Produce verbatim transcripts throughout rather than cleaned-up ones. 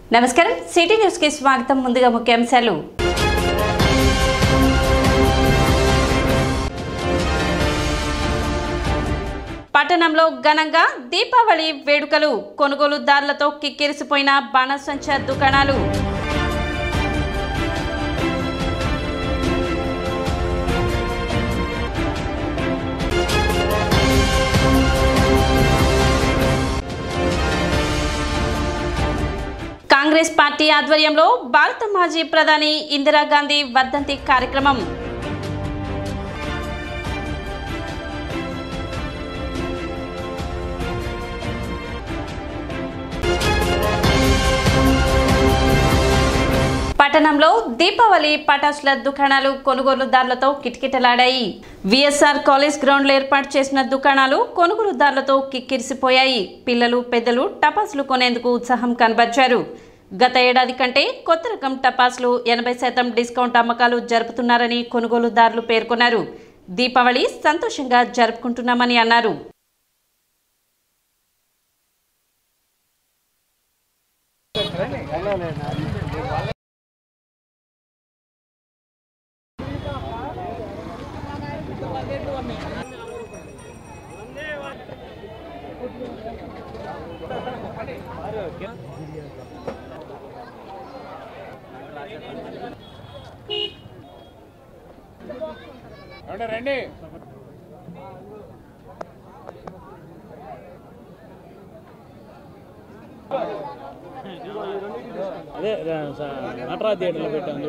నమస్కారం city news కి స్వాగతం. ముందుగా ముఖ్యాంశాలు. పట్టణంలో ఘనంగా దీపావళి వేడుకలు. కొనుగోలుదారులతో కిక్కిరిసిపోయిన బాణసంచా దుకాణాలు. కాంగ్రెస్ పార్టీ ఆధ్వర్యంలో భారత మాజీ ప్రధాని ఇందిరాగాంధీ వర్ధంతి కార్యక్రమం. పట్టణంలో దీపావళి పటాసుల దుకాణాలు కొనుగోలుదారులతో కిటకిటలాడాయి. విఎస్ఆర్ కాలేజ్ గ్రౌండ్లో ఏర్పాటు చేసిన దుకాణాలు కొనుగోలుదారులతో కిక్కిరిసిపోయాయి. పిల్లలు పెద్దలు టపాసులు కొనేందుకు ఉత్సాహం కనబర్చారు. గత ఏడాది కంటే కొత్త రకం టపాసులు ఎనభై శాతం డిస్కౌంట్ అమ్మకాలు జరుపుతున్నారని కొనుగోలుదారులు పేర్కొన్నారు. దీపావళి సంతోషంగా జరుపుకుంటున్నామని అన్నారు. రండి అదే నటరా థియేటర్లో పెట్టాం.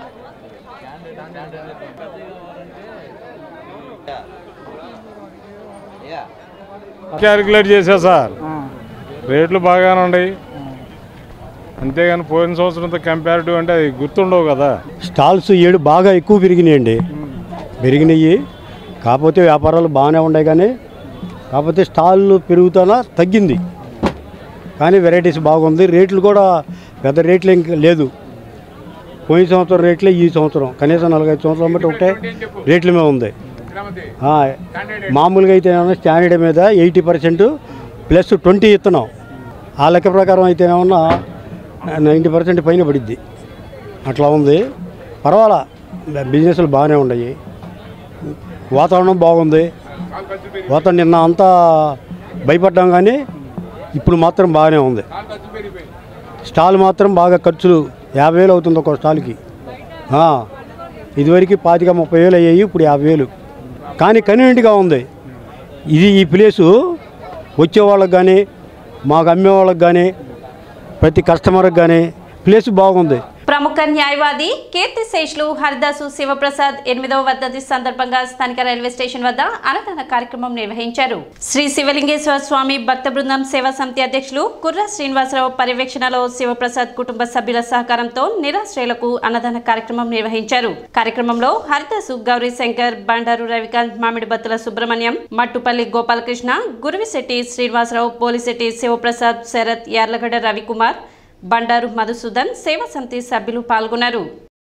క్యాలిక్యులేట్ చేసా సార్, రేట్లు బాగానే ఉన్నాయి. అంతేగాని పోయిన సంవత్సరంతో కంపారిటివ్ అంటే అది గుర్తుండవు కదా. స్టాల్స్ ఏడు బాగా ఎక్కువ పెరిగినాయండి, పెరిగినాయి. కాకపోతే వ్యాపారాలు బాగానే ఉన్నాయి, కానీ కాకపోతే స్టాళ్ళు పెరుగుతానా తగ్గింది. కానీ వెరైటీస్ బాగుంది. రేట్లు కూడా పెద్ద రేట్లు ఇంకా లేదు. పోయిన సంవత్సరం రేట్లే ఈ సంవత్సరం కనీసం నలభై సంవత్సరాల బట్టి ఒకటే రేట్ల మీద ఉంది. మామూలుగా అయితే స్టాండర్డ్ మీద ఎయిటీ పర్సెంట్ ప్లస్ ట్వంటీ ఇస్తున్నాం. ఆ లెక్క ప్రకారం అయితే ఏమన్నా నైంటీ పర్సెంట్ పైన పడిద్ది. అట్లా ఉంది. పర్వాలా, బిజినెస్లు బాగానే ఉన్నాయి. వాతావరణం బాగుంది. వాతావరణం నిన్న అంతా భయపడ్డాం, కానీ ఇప్పుడు మాత్రం బాగానే ఉంది. స్టాల్ మాత్రం బాగా ఖర్చులు యాభై వేలు అవుతుంది ఒక స్టాల్కి. ఇదివరకు పాతిక ముప్పై వేలు అయ్యాయి, ఇప్పుడు యాభై వేలు. కానీ కన్వీనియంట్గా ఉంది. ఇది ఈ ప్లేసు వచ్చేవాళ్ళకి కానీ మాకు అమ్మేవాళ్ళకి కానీ ప్రతి కస్టమర్కి కానీ ప్లేస్ బాగుంది. ప్రముఖ న్యాయవాది కీర్తిశేషులు హరిదాసు శివప్రసాద్ ఎనిమిదవ వర్ధంతి సందర్భంగా స్థానిక రైల్వే స్టేషన్ వద్ద అన్నదాన కార్యక్రమం నిర్వహించారు. శ్రీ శివలింగేశ్వర స్వామి భక్త బృందం సేవా సమితి అధ్యక్షులు కుర్రా శ్రీనివాసరావు పర్యవేక్షణలో శివప్రసాద్ కుటుంబ సభ్యుల సహకారంతో నిరాశ్రయులకు అన్నదాన కార్యక్రమం నిర్వహించారు. కార్యక్రమంలో హరిదాసు గౌరీ శంకర్, బండారు రవికాంత్, మామిడి బత్తుల సుబ్రహ్మణ్యం, మట్టుపల్లి గోపాలకృష్ణ, గురువిశెట్టి శ్రీనివాసరావు, పోలిశెట్టి శివప్రసాద్, శరత్, యార్లగడ్డ రవికుమార్, బండారు మధుసూదన్, సేవా సమితి సభ్యులు పాల్గొన్నారు.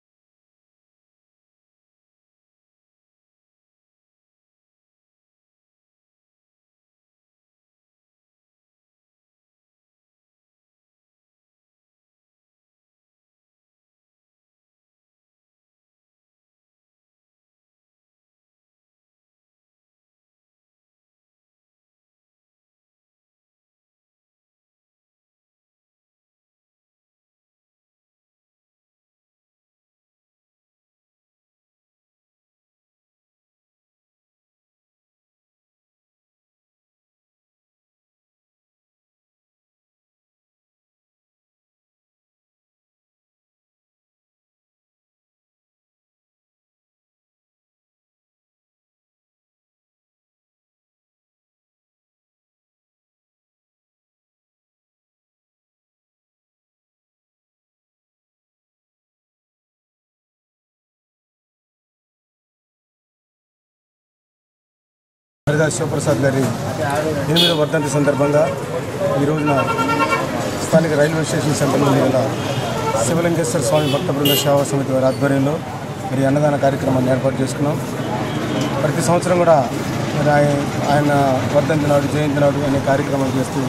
హరిదాస్ శివప్రసాద్ గారి ఎనిమిదవ వర్ధంతి సందర్భంగా ఈ రోజున స్థానిక రైల్వే స్టేషన్ సెంటర్లో గల శివలింగేశ్వర స్వామి భక్త బృంద సేవా సమితి వారి ఆధ్వర్యంలో మరి అన్నదాన కార్యక్రమాన్ని ఏర్పాటు చేసుకున్నాం. ప్రతి సంవత్సరం కూడా మరి ఆయన వర్ధంతి నాడు, జయంతి నాడు అనే కార్యక్రమాలు చేస్తూ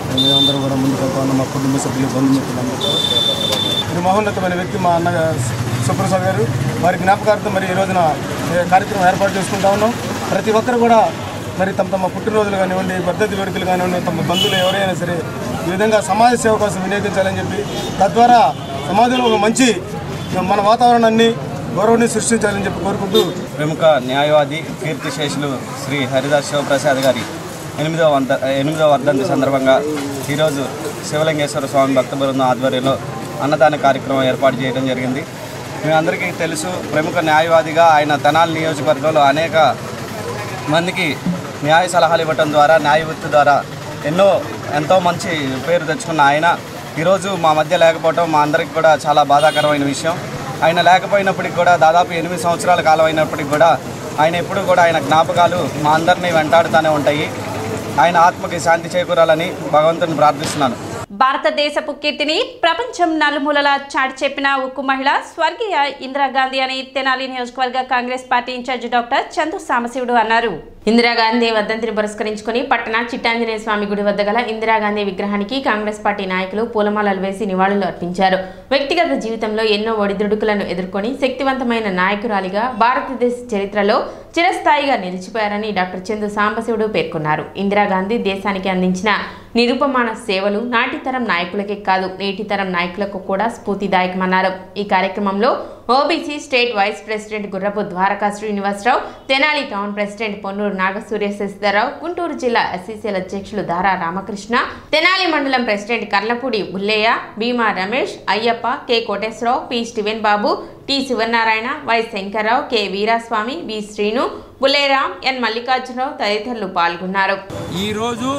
మేమందరం కూడా ముందుకు వెళ్తా ఉన్నాం. మా కుటుంబ సభ్యులు, బంధుమిత్రులందరూ. ఇది మహోన్నతమైన వ్యక్తి మా అన్న సుప్రసాద్ గారు. వారి జ్ఞాపకార్థం మరి ఈ రోజున కార్యక్రమం ఏర్పాటు చేసుకుంటా ఉన్నాం. ప్రతి ఒక్కరు కూడా మరి తమ తమ పుట్టినరోజులు కానివ్వండి, పద్ధతి వేడుకలు కానివ్వండి, తమ బంధువులు ఎవరైనా సరే ఈ విధంగా సమాజ సేవ కోసం వినియోగించాలని చెప్పి తద్వారా సమాజంలో ఒక మంచి మన వాతావరణాన్ని గౌరవాన్ని సృష్టించాలని చెప్పి కోరుకుంటూ ప్రముఖ న్యాయవాది కీర్తిశేషులు శ్రీ హరిదాస్ శివప్రసాద్ గారి ఎనిమిదవ వంద ఎనిమిదవ వర్ధంతి సందర్భంగా ఈరోజు శివలింగేశ్వర స్వామి భక్త బృందం ఆధ్వర్యంలో అన్నదాన కార్యక్రమం ఏర్పాటు చేయడం జరిగింది. మీ అందరికీ తెలుసు, ప్రముఖ న్యాయవాదిగా ఆయన తెనాలి నియోజకవర్గంలో అనేక మందికి న్యాయ సలహాలు ఇవ్వటం ద్వారా, న్యాయ వృత్తి ద్వారా ఎన్నో ఎంతో మంచి పేరు తెచ్చుకున్న ఆయన ఈరోజు మా మధ్య లేకపోవటం మా అందరికీ కూడా చాలా బాధాకరమైన విషయం. ఆయన లేకపోయినప్పటికి కూడా దాదాపు ఎనిమిది సంవత్సరాల కాలం అయినప్పటికీ కూడా ఆయన ఎప్పుడు కూడా ఆయన జ్ఞాపకాలు మా అందరినీ వెంటాడుతూనే ఉంటాయి. ఆయన ఆత్మకి శాంతి చేకూరాలని భగవంతుని ప్రార్థిస్తున్నాను. భారతదేశపు కీర్తిని ప్రపంచం నలుమూలలా చాటి చెప్పిన ఉక్కు మహిళ స్వర్గీయ ఇందిరాగాంధీ అని తెనాలి నియోజకవర్గ Congress party incharge doctor Chandu Sambasivudu అన్నారు. ఇందిరాగాంధీ వర్ధంతిని పురస్కరించుకుని పట్టణ చిట్టాంజనేయ స్వామి గుడి వద్ద గల ఇందిరాగాంధీ విగ్రహానికి కాంగ్రెస్ పార్టీ నాయకులు పూలమాలలు వేసి నివాళులు అర్పించారు. వ్యక్తిగత జీవితంలో ఎన్నో ఒడిదుడుకులను ఎదుర్కొని శక్తివంతమైన నాయకురాలిగా భారతదేశ చరిత్రలో చిరస్థాయిగా నిలిచిపోయారని డాక్టర్ చందు సాంబశివుడు పేర్కొన్నారు. ఇందిరాగాంధీ దేశానికి అందించిన నిరుపమాన సేవలు నాటి తరం నాయకులకే కాదు, నేటి తరం నాయకులకు కూడా స్ఫూర్తిదాయకమన్నారు. ఈ కార్యక్రమంలో OBC state vice president Gurrapu Dwaraka Srinivasarao, Tenali town president Ponnuru Nagasurya Sasidhararao, Guntur జిల్లా ఎస్సీసీఎల్ అధ్యక్షులు దారా రామకృష్ణ, తెనాలి మండలం president Karlapudi Bullaiah, Bheema Ramesh, Ayyappa, K Koteswararao, P Steven Babu, T Sivanarayana, Y Sankararao, K Veeraswamy, V Srinu, Bulleram, N Mallikarjunarao తదితరులు పాల్గొన్నారు. ఈరోజు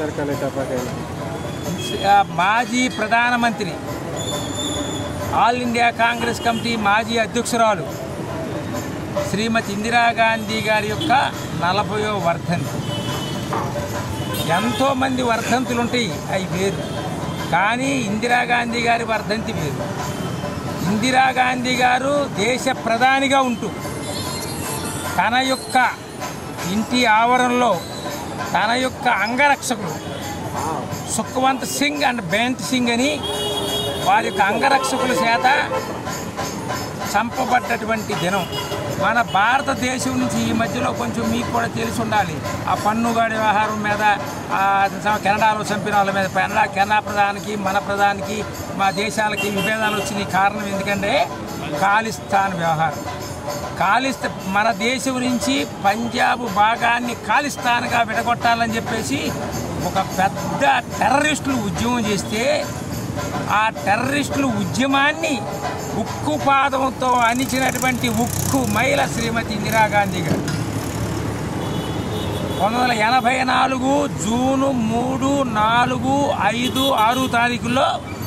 మాజీ ప్రధానమంత్రి, ఆల్ ఇండియా కాంగ్రెస్ కమిటీ మాజీ అధ్యక్షురాలు శ్రీమతి ఇందిరాగాంధీ గారి యొక్క నలభయో వర్ధంతి. ఎంతోమంది వర్ధంతులు ఉంటాయి, అవి వేరు. కానీ ఇందిరాగాంధీ గారి వర్ధంతి వేరు. ఇందిరాగాంధీ గారు దేశ ప్రధానిగా ఉంటూ తన యొక్క ఇంటి ఆవరణలో తన యొక్క అంగరక్షకులు సుఖ్వంత్ సింగ్ అండ్ బెంట్ సింగ్ అని వారి యొక్క అంగరక్షకుల చేత చంపబడ్డటువంటి దినం. మన భారతదేశం నుంచి ఈ మధ్యలో కొంచెం మీకు కూడా తెలిసి ఉండాలి, ఆ పన్నుగాడి వ్యవహారం మీద, కెనడాలో చంపిన వాళ్ళ మీద, కెనడా కెనడా ప్రధానికి మన ప్రధానికి మా దేశాలకి విభేదాలు వచ్చినాయి. కారణం ఎందుకంటే ఖాళిస్తాన్ వ్యవహారం. ఖాళిస్తా మన దేశం నుంచి పంజాబ్ భాగాన్ని ఖాళిస్తాన్గా విడగొట్టాలని చెప్పేసి ఒక పెద్ద టెర్రరిస్టులు ఉద్యమం చేస్తే ఆ టెర్రరిస్టులు ఉద్యమాన్ని ఉక్కు పాదంతో అణిచినటువంటి ఉక్కు మహిళ శ్రీమతి ఇందిరాగాంధీ గారు పంతొమ్మిది వందల ఎనభై నాలుగు జూను మూడు నాలుగు ఐదు ఆరు తారీఖుల్లో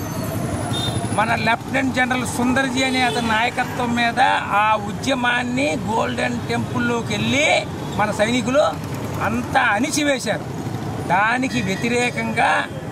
మన లెఫ్టినెంట్ జనరల్ సుందర్జీ అనే అతని నాయకత్వం మీద ఆ ఉద్యమాన్ని గోల్డెన్ టెంపుల్లోకి వెళ్ళి మన సైనికులు అంతా అణిచివేశారు. దానికి వ్యతిరేకంగా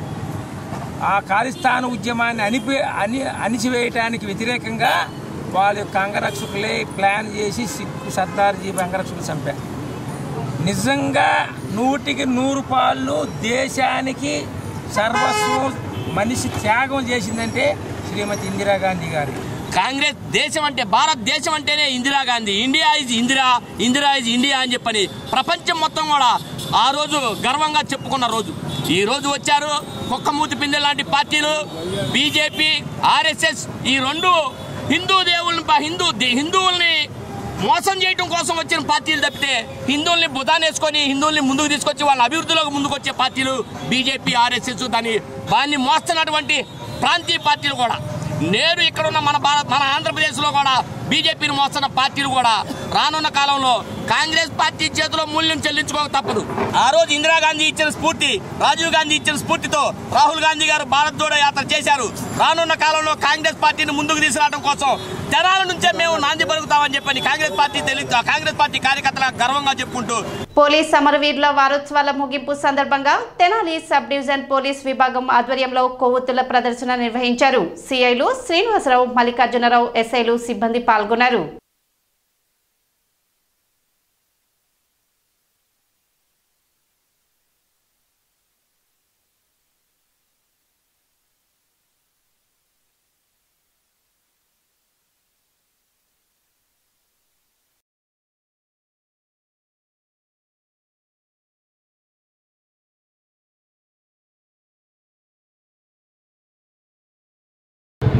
ఆ ఖాళిస్తాన్ ఉద్యమాన్ని అణిపి అని అణిచివేయటానికి వ్యతిరేకంగా వాళ్ళ యొక్క అంగరక్షకులే ప్లాన్ చేసి సిక్కు సర్దార్జీ అంగరక్షకులు చంపారు. నిజంగా నూటికి నూరు పాళ్ళు దేశానికి సర్వస్వం మనిషి త్యాగం చేసిందంటే శ్రీమతి ఇందిరాగాంధీ గారు. కాంగ్రెస్ దేశం అంటే భారతదేశం అంటేనే Indira Gandhi. India is Indira, Indira is India అని చెప్పని ప్రపంచం మొత్తం కూడా ఆ రోజు గర్వంగా చెప్పుకున్న రోజు. ఈ రోజు వచ్చారు కుక్కమూతి పిందె లాంటి పార్టీలు, బీజేపీ, ఆర్ఎస్ఎస్, ఈ రెండు హిందూ దేవుళ్ళని హిందూ హిందువుల్ని మోసం చేయడం కోసం వచ్చిన పార్టీలు తప్పితే హిందువుల్ని బుధానేసుకొని హిందువుల్ని ముందుకు తీసుకొచ్చి వాళ్ళ అభివృద్ధిలోకి ముందుకు వచ్చే పార్టీలు బీజేపీ, ఆర్ఎస్ఎస్, దాన్ని దాన్ని మోస్తున్నటువంటి ప్రాంతీయ పార్టీలు కూడా. నేడు ఇక్కడ ఉన్న మన భారత్ మన ఆంధ్రప్రదేశ్లో కూడా బీజేపీని మోస్తున్న పార్టీలు కూడా రానున్న కాలంలో కాంగ్రెస్ పార్టీ చేతిలో మూల్యం చెల్లించుకోక తప్పదు. ఆ రోజు ఇందిరాగాంధీ ఇచ్చిన స్ఫూర్తి, రాజీవ్ గాంధీ ఇచ్చిన స్ఫూర్తితో రాహుల్ గాంధీ గారు భారత్ జోడో యాత్ర చేశారు. రానున్న కాలంలో కాంగ్రెస్ పార్టీని ముందుకు తీసుకురావడం కోసం తెనాల నుంచే మేము నాంది పలుకుతామని చెప్పని కాంగ్రెస్ పార్టీ తెలి కాంగ్రెస్ పార్టీ కార్యకర్తల గర్వంగా చెప్పుకుంటూ పోలీస్ సమరవీరుల వారోత్సవాల ముగింపు సందర్భంగా తెనాలి సబ్ డివిజన్ పోలీస్ విభాగం ఆధ్వర్యంలో కొవ్వొత్తుల ప్రదర్శన నిర్వహించారు. సిఐలు శ్రీనివాసరావు, మల్లికార్జునరావు, ఎస్ఐలు సిబ్బంది పాల్గొన్నారు.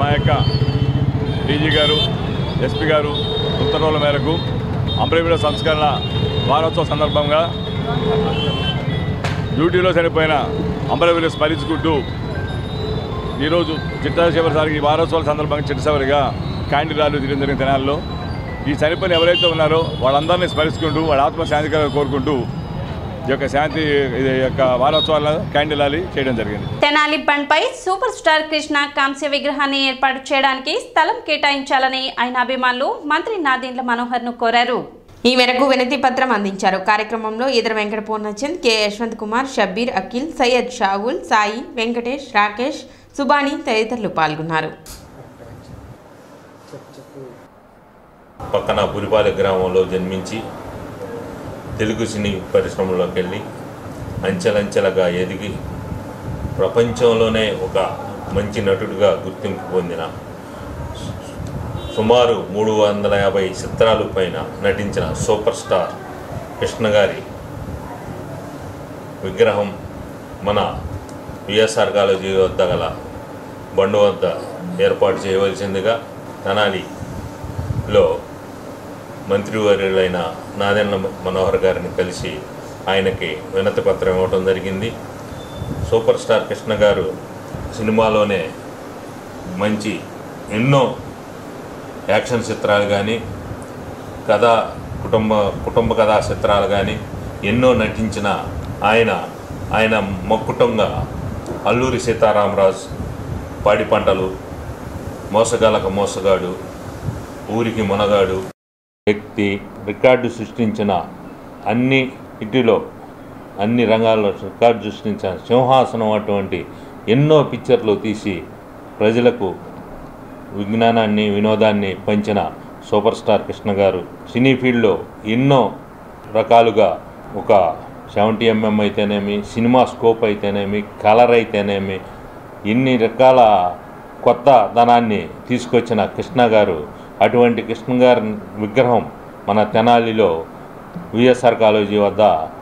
మా యొక్క డీజీ గారు ఎస్పీ గారు ఉత్తర్వుల మేరకు అమరవీరుల సంస్కరణ వారోత్సవ సందర్భంగా డ్యూటీలో చనిపోయిన అమరవీరులు స్మరించుకుంటూ ఈరోజు చిట్టా చివరి సారికి వారోత్సవాల సందర్భంగా చిట్ట చివరిగా క్యాండిల్ ర్యాలీ తిరిగిన జరిగిన దినాల్లో ఈ చనిపోయిన ఎవరైతే ఉన్నారో వాళ్ళందరినీ స్మరించుకుంటూ వాళ్ళ ఆత్మశాంతిగా కోరుకుంటూ ఈ యొక్క శాంతి యొక్క వారోత్సవాల క్యాండిల్ ర్యాలీ చేయడం జరిగింది. తెనాలి బండ్పై సూపర్ స్టార్ కృష్ణ కాంస్య విగ్రహాన్ని ఏర్పాటు చేయడానికి స్థలం కేటాయించాలని ఆయన అభిమానులు మంత్రి నాదెండ్ల మనోహర్ ను కోరారు. ఈ మేరకు వినతి పత్రం అందించారు. కార్యక్రమంలో ఈదర వెంకట పూర్ణచంద్, కె యశ్వంత్ కుమార్, షబ్బీర్, అఖిల్, సయ్యద్ షావుల్, సాయి, వెంకటేష్, రాకేష్, సుబాని తదితరులు పాల్గొన్నారు. పక్కన పులిపాలె గ్రామంలో జన్మించి తెలుగు సినీ పరిశ్రమలోకి వెళ్ళి అంచెలంచెలుగా ఎదిగి ప్రపంచంలోనే ఒక మంచి నటుడిగా గుర్తింపు పొందిన సుమారు మూడు వందల యాభై చిత్రాలు పైన నటించిన సూపర్ స్టార్ కృష్ణ గారి విగ్రహం మన విఎస్ఆర్ కాలేజీ వద్ద గల బండు వద్ద ఏర్పాటు చేయవలసిందిగా తెనాలిలో మంత్రివర్యులైన నాదెండ్ల మనోహర్ గారిని కలిసి ఆయనకి వినతి పత్రం ఇవ్వడం జరిగింది. సూపర్ స్టార్ కృష్ణ గారు సినిమాలోనే మంచి ఎన్నో యాక్షన్ చిత్రాలు కానీ కథా కుటుంబ కుటుంబ కథా చిత్రాలు కానీ ఎన్నో నటించిన ఆయన ఆయన మొక్కుటంగా అల్లూరి సీతారామరాజు, పాడి పంటలు, మోసగాలకు మోసగాడు, ఊరికి మునగాడు వ్యక్తి రికార్డు సృష్టించిన అన్ని ఇటిలో అన్ని రంగాల్లో రికార్డు సృష్టించిన సింహాసనం అటువంటి ఎన్నో పిక్చర్లు తీసి ప్రజలకు విజ్ఞానాన్ని వినోదాన్ని పంచిన సూపర్ స్టార్ కృష్ణ గారు సినీ ఫీల్డ్లో ఎన్నో రకాలుగా ఒక సెవెంటీ ఎంఎం అయితేనేమి, సినిమా స్కోప్ అయితేనేమి, కలర్ అయితేనేమి ఇన్ని రకాల కొత్త ధనాన్ని తీసుకొచ్చిన కృష్ణ గారు అటువంటి కృష్ణ గారి విగ్రహం మన తెనాలిలో విఎస్ఆర్ కాలేజీ వద్ద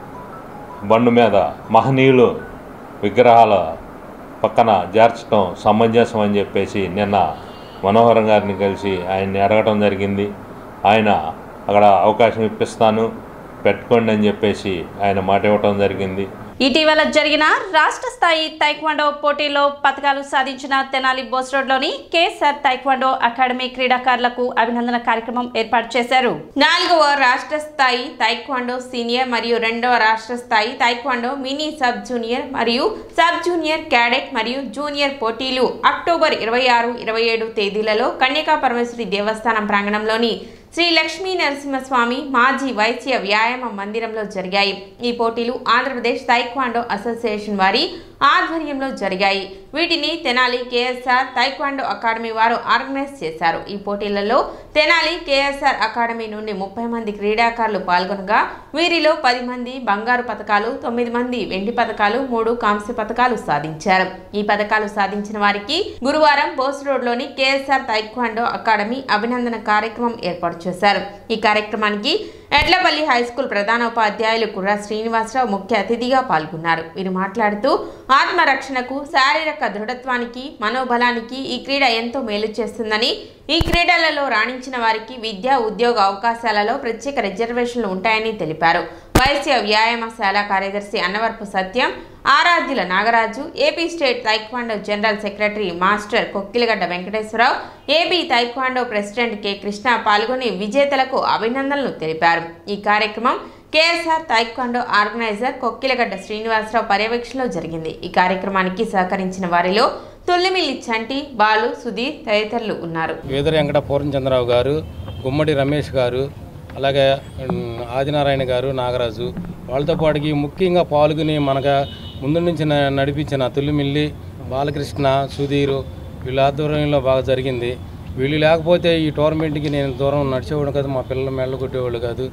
బండు మీద మహనీయులు విగ్రహాల పక్కన చేర్చడం సమంజసం అని చెప్పేసి నిన్న మనోహరం గారిని కలిసి ఆయన్ని అడగడం జరిగింది. ఆయన అక్కడ అవకాశం ఇప్పిస్తాను పెట్టుకోండి అని చెప్పేసి ఆయన మాట ఇవ్వడం జరిగింది. ఇటీవల జరిగిన రాష్ట్ర స్థాయి తైక్వాండో పోటీలో పతకాలు సాధించిన తెనాలి బోస్ రోడ్లోని కేఎస్ఆర్ తైక్వాండో అకాడమీ క్రీడాకారులకు అభినందన కార్యక్రమం ఏర్పాటు చేశారు. నాలుగవ రాష్ట్ర స్థాయి తైక్వాండో సీనియర్ మరియు రెండవ రాష్ట్ర స్థాయి తైక్వాండో మినీ సబ్ జూనియర్ మరియు సబ్ జూనియర్ క్యాడెట్ మరియు జూనియర్ పోటీలు అక్టోబర్ ఇరవై ఆరు ఇరవై ఏడు తేదీలలో కన్యకా పరమేశ్వరి దేవస్థానం ప్రాంగణంలోని శ్రీ లక్ష్మీ నరసింహస్వామి మాజీ వైశ్య వ్యాయామ మందిరంలో జరిగాయి. ఈ పోటీలు ఆంధ్రప్రదేశ్ తైక్వాండో అసోసియేషన్ వారి ఆధ్వర్యంలో జరిగాయి. వీటిని తెనాలి కేఎస్ఆర్ తైక్వాండో అకాడమీ వారు ఆర్గనైజ్ చేశారు. ఈ పోటీలలో తెనాలి కేఎస్ఆర్ అకాడమీ నుండి ముప్పై మంది క్రీడాకారులు పాల్గొనగా వీరిలో పది మంది బంగారు పతకాలు, తొమ్మిది మంది వెండి పతకాలు, మూడు కాంస్య పతకాలు సాధించారు. ఈ పతకాలు సాధించిన వారికి గురువారం బోస్ రోడ్లోని కేఎస్ఆర్ తైక్వాండో అకాడమీ అభినందన కార్యక్రమం ఏర్పాటు చేశారు. ఈ కార్యక్రమానికి ఎడ్లపల్లి హైస్కూల్ ప్రధానోపాధ్యాయులు కుర్ర శ్రీనివాసరావు ముఖ్య అతిథిగా పాల్గొన్నారు. వీరు మాట్లాడుతూ ఆత్మరక్షణకు, శారీరక దృఢత్వానికి, మనోబలానికి ఈ క్రీడ ఎంతో మేలు చేస్తుందని, ఈ క్రీడలలో రాణించిన వారికి విద్యా ఉద్యోగ అవకాశాలలో ప్రత్యేక రిజర్వేషన్లు ఉంటాయని తెలిపారు. వైశ్య వ్యాయామశాల కార్యదర్శి Annavarapu Satyam, Aradhyula Nagaraju, AP state taekwondo general secretary master Kokkiligadda Venkateswararao, AP taekwondo president K Krishna పాల్గొని విజేతలకు అభినందనలు తెలిపారు. ఈ కార్యక్రమం KSR taekwondo organiser Kokkiligadda Srinivasarao పర్యవేక్షణలో జరిగింది. ఈ కార్యక్రమానికి సహకరించిన వారిలో తొల్లిమిల్లి చంటి, బాలు, సుధీర్ తదితరులు ఉన్నారు. ఈదర వెంకట పూర్ణచంద్రరావు గారు, గుమ్మడి రమేష్ గారు, అలాగే ఆదినారాయణ గారు, నాగరాజు వాళ్ళతో పాటుకి ముఖ్యంగా పాల్గొని మనకు ముందు నుంచి నడిపించిన తొల్లిమిల్లి, బాలకృష్ణ, సుధీరు వీళ్ళ ఆధ్వర్యంలో బాగా జరిగింది. వీళ్ళు లేకపోతే ఈ టోర్నమెంట్కి నేను దూరం నడిచేవాడు కాదు, మా పిల్లలు మెళ్ళ కొట్టేవాళ్ళు కాదు,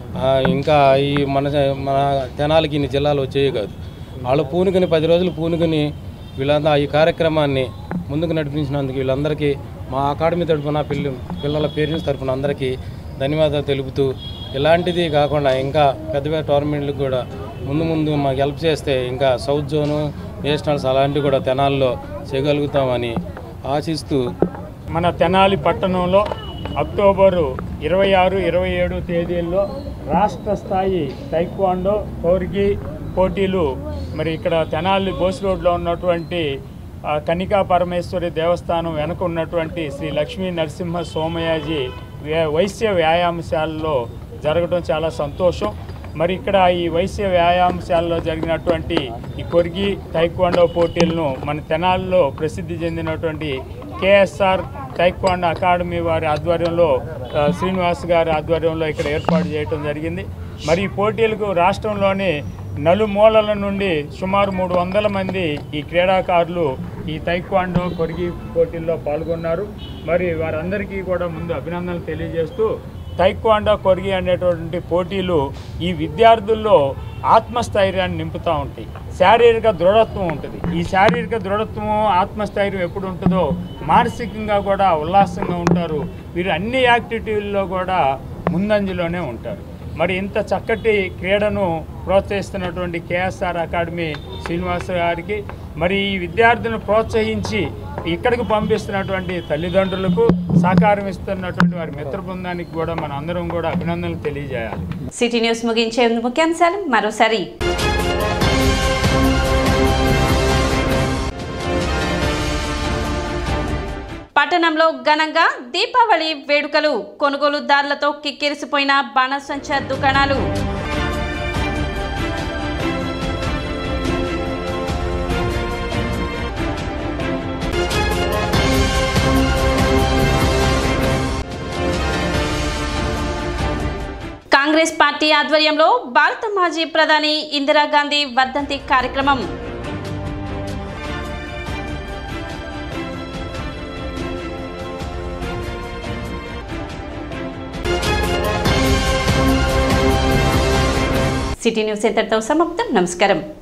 ఇంకా ఈ మన మన తెనాలికి ఇన్ని జిల్లాలు వచ్చేవి కాదు. వాళ్ళు పూనుకొని పది రోజులు పూనుకొని వీళ్ళంతా ఈ కార్యక్రమాన్ని ముందుకు నడిపించినందుకు వీళ్ళందరికీ మా అకాడమీ తరఫున పిల్ల పిల్లల పేరెంట్స్ తరఫున అందరికీ ధన్యవాదాలు తెలుపుతూ, ఇలాంటిది కాకుండా ఇంకా పెద్ద పెద్ద టోర్నమెంట్లకు కూడా ముందు ముందు మాకు హెల్ప్ చేస్తే ఇంకా సౌత్ జోను, నేషనల్స్ అలాంటివి కూడా తెనాల్లో చేయగలుగుతామని ఆశిస్తూ మన తెనాలి పట్టణంలో అక్టోబరు ఇరవై ఆరు ఇరవై ఏడు తేదీల్లో రాష్ట్ర స్థాయి టైక్వాండో కోర్గి పోటీలు మరి ఇక్కడ తెనాలి బోస్ రోడ్లో ఉన్నటువంటి కనికా పరమేశ్వరి దేవస్థానం వెనుక ఉన్నటువంటి శ్రీ లక్ష్మీ నరసింహ సోమయాజీ వైశ్య వ్యాయామశాలలో జరగడం చాలా సంతోషం. మరి ఇక్కడ ఈ వైశ్య వ్యాయామశాలలో జరిగినటువంటి ఈ కొర్గి టైక్వాండో పోటీలను మన తెనాలిలో ప్రసిద్ధి చెందినటువంటి కేఎస్ఆర్ టైక్వాండో అకాడమీ వారి ఆధ్వర్యంలో శ్రీనివాస్ గారి ఆధ్వర్యంలో ఇక్కడ ఏర్పాటు చేయడం జరిగింది. మరి ఈ పోటీలకు రాష్ట్రంలోని నలుమూలల నుండి సుమారు మూడు వందల మంది ఈ క్రీడాకారులు ఈ టైక్వాండో కొర్గి పోటీల్లో పాల్గొన్నారు. మరి వారందరికీ కూడా ముందు అభినందనలు తెలియజేస్తూ టైక్వాండో కొర్గి అనేటువంటి పోటీలు ఈ విద్యార్థుల్లో ఆత్మస్థైర్యాన్ని నింపుతూ ఉంటాయి, శారీరక దృఢత్వం ఉంటుంది. ఈ శారీరక దృఢత్వం ఆత్మస్థైర్యం ఎప్పుడు ఉంటుందో మానసికంగా కూడా ఉల్లాసంగా ఉంటారు. వీరు అన్ని యాక్టివిటీల్లో కూడా ముందంజలోనే ఉంటారు. మరి ఇంత చక్కటి క్రీడను ప్రోత్సహిస్తున్నటువంటి కేఎస్ఆర్ అకాడమీ శ్రీనివాస గారికి, మరి ఈ విద్యార్థులను ప్రోత్సహించి ఇక్కడికి పంపిస్తున్నటువంటి తల్లిదండ్రులకు, సహకారం ఇస్తున్నటువంటి వారి మిత్ర బృందానికి కూడా మన అందరం కూడా అభినందనలు తెలియజేయాలి. సిటీ న్యూస్ ముగించే ముఖ్యాంశాలు మరోసారి. పట్టణంలో ఘనంగా దీపావళి వేడుకలు, కొనుగోలుదారులతో కిక్కిరిసిపోయిన బాణసంచా దుకాణాలు. కాంగ్రెస్ పార్టీ ఆధ్వర్యంలో భారత మాజీ ప్రధాని ఇందిరాగాంధీ వర్ధంతి కార్యక్రమం. సిటీ న్యూస్ ఇంతటితో సమాప్తం. నమస్కారం.